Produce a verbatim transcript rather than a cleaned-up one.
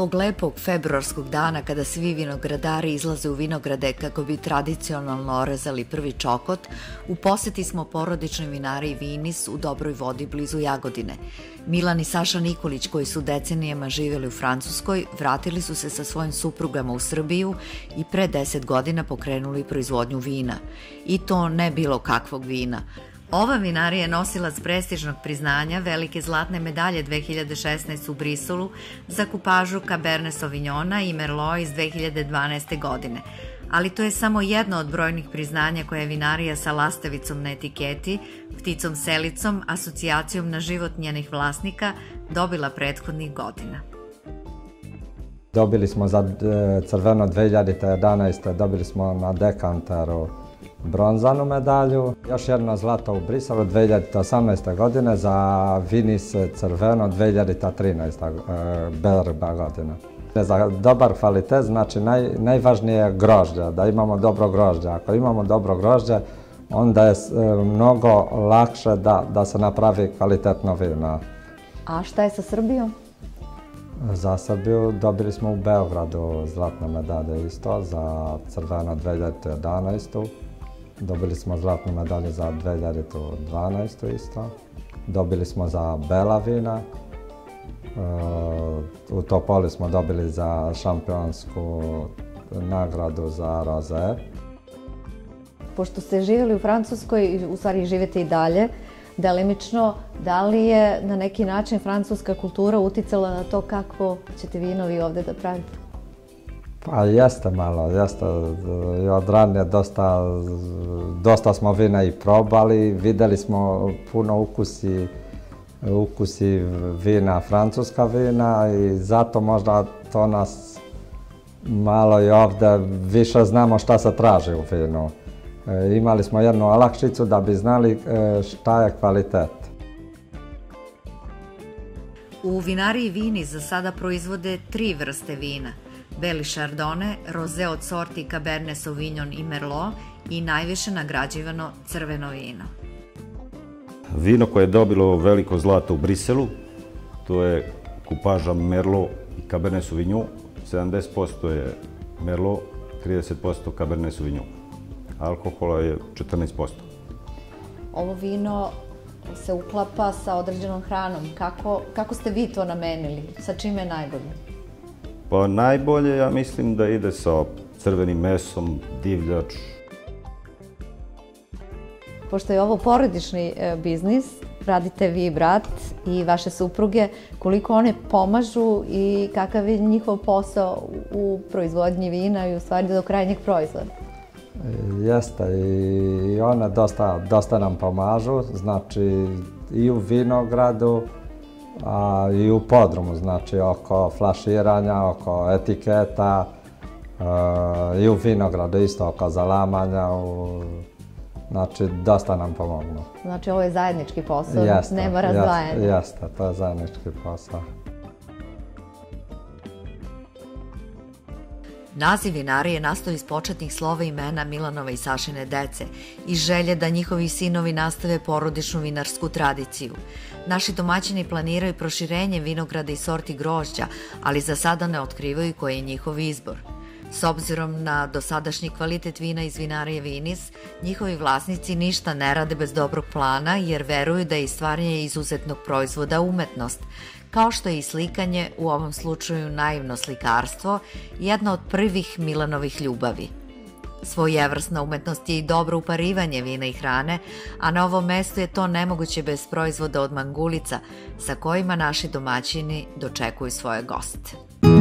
ovog lepog februarskog dana kada svi vinogradari izlaze u vinograde kako bi tradicionalno orezali prvi čokot, u poseti smo porodičnoj vinariji Vinis u Dobroj Vodi blizu Jagodine. Milan i Saša Nikolić, koji su decenijama živjeli u Francuskoj, vratili su se sa svojim suprugama u Srbiju i pre deset godina pokrenuli proizvodnju vina. I to ne bilo kakvog vina. Ova vinarija je nosilac prestižnog priznanja velike zlatne medalje dve hiljade šesnaeste u Briselu za kupažu Cabernet Sauvignona i Merlot iz dve hiljade dvanaeste. godine. Ali to je samo jedno od brojnih priznanja koje je vinarija sa lastavicom na etiketi, pticom selicom, asocijacijom na život njenih vlasnika dobila prethodnih godina. Dobili smo za crveno dve hiljade jedanaeste. dobili smo na dekanteru bronzanu medalju, još jedno zlato u Briselu dve hiljade osamnaeste. godine, za Vinis crveno dve hiljade trinaeste. berba godina. Za dobar kvalitet, znači naj, najvažnije je grožđe, da imamo dobro grožđe. Ako imamo dobro grožđe, onda je mnogo lakše da, da se napravi kvalitetno vino. A šta je sa Srbijom? Za Srbiju dobili smo u Beogradu zlatne medalje isto, za crveno dve hiljade jedanaeste. Dobili smo zlatnu medalju za dve hiljade dvanaeste. isto. Dobili smo za bela vina. U Topoli smo dobili za šampionsku nagradu za roze. Pošto ste živjeli u Francuskoj, u stvari živete i dalje, delimično, da li je na neki način francuska kultura uticala na to kako ćete vino vi ovde da pravite? Pa jeste malo, jeste. I od ranije dosta, dosta smo vina i probali, videli smo puno ukusi, ukusi vina, francuska vina, i zato možda to nas malo i ovde više znamo šta se traži u vinu. E, imali smo jednu olakšicu da bi znali e, šta je kvalitet. U vinariji Vinis za sada proizvode tri vrste vina: beli Chardonnay, roze od sorti Cabernet Sauvignon i Merlot i najviše nagrađivano crveno vino. Vino koje je dobilo veliko zlato u Briselu, to je kupaža Merlot i Cabernet Sauvignon. sedamdeset posto je Merlot, trideset posto Cabernet Sauvignon. Alkohola je četrnaest posto. Ovo vino se uklapa sa određenom hranom. Kako, kako ste vi to namenili? Sa čime je najbolje? Pa najbolje, ja mislim da ide sa crvenim mesom, divljač. Pošto je ovo porodični biznis, radite vi i brat i vaše supruge, koliko one pomažu i kakav je njihov posao u proizvodnji vina i u stvari do krajnjeg proizvoda? Jeste, i one dosta, dosta nam pomažu, znači i u vinogradu, a i u podrumu, znači oko flaširanja, oko etiketa, i u vinogradu isto oko zalamanja, u, znači dosta nam pomognu. Znači ovo je zajednički posao, jeste, nema razdvajanja. Jeste, jeste, to je zajednički posao. Naziv vinarije nastao iz početnih slova imena Milanove i Sašine dece i želje da njihovi sinovi nastave porodičnu vinarsku tradiciju. Naši domaćini planiraju proširenje vinograda i sorti grožđa, ali za sada ne otkrivaju koji je njihov izbor. S obzirom na dosadašnji kvalitet vina iz vinarije Vinis, njihovi vlasnici ništa ne rade bez dobrog plana jer veruju da je stvaranje izuzetnog proizvoda umetnost, kao što je i slikanje, u ovom slučaju naivno slikarstvo, jedna od prvih Milanovih ljubavi. Svojevrsna umetnost je i dobro uparivanje vina i hrane, a na ovom mestu je to nemoguće bez proizvoda od mangulica, sa kojima naši domaćini dočekuju svoje goste.